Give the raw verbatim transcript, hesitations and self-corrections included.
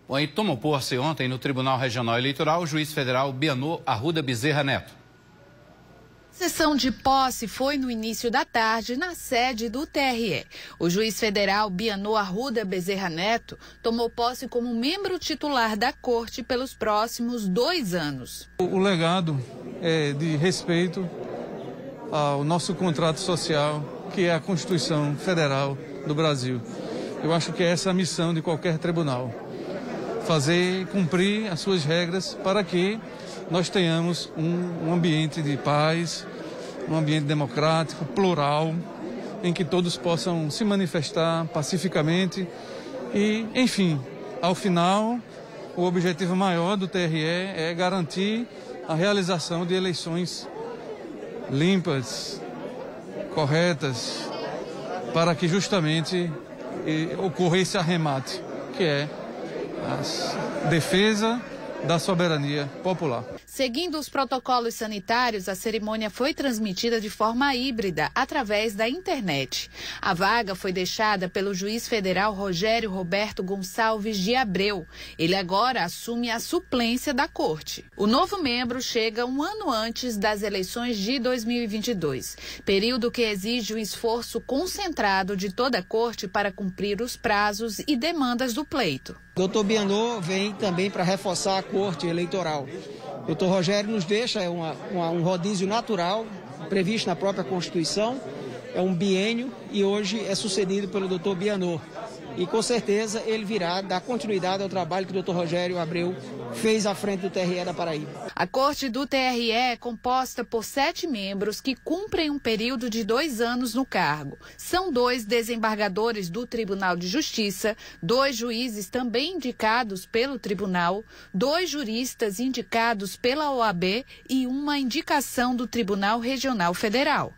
Bom, e tomou posse ontem no Tribunal Regional Eleitoral o juiz federal Bianor Arruda Bezerra Neto. A sessão de posse foi no início da tarde na sede do T R E. O juiz federal Bianor Arruda Bezerra Neto tomou posse como membro titular da corte pelos próximos dois anos. O legado é de respeito ao nosso contrato social, que é a Constituição Federal do Brasil. Eu acho que é essa a missão de qualquer tribunal. Fazer cumprir as suas regras para que nós tenhamos um, um ambiente de paz, um ambiente democrático, plural, em que todos possam se manifestar pacificamente e, enfim, ao final, o objetivo maior do T R E é garantir a realização de eleições limpas, corretas, para que justamente ocorra esse arremate, que é a defesa da soberania popular. Seguindo os protocolos sanitários, a cerimônia foi transmitida de forma híbrida, através da internet. A vaga foi deixada pelo juiz federal Rogério Roberto Gonçalves de Abreu. Ele agora assume a suplência da corte. O novo membro chega um ano antes das eleições de dois mil e vinte e dois, período que exige um esforço concentrado de toda a corte para cumprir os prazos e demandas do pleito. Doutor Bianor vem também para reforçar a corte eleitoral. Doutor Rogério nos deixa uma, uma, um rodízio natural, previsto na própria Constituição, é um biênio e hoje é sucedido pelo doutor Bianor. E com certeza ele virá dar continuidade ao trabalho que o doutor Rogério Abreu fez à frente do T R E da Paraíba. A corte do T R E é composta por sete membros que cumprem um período de dois anos no cargo. São dois desembargadores do Tribunal de Justiça, dois juízes também indicados pelo tribunal, dois juristas indicados pela O A B e uma indicação do Tribunal Regional Federal.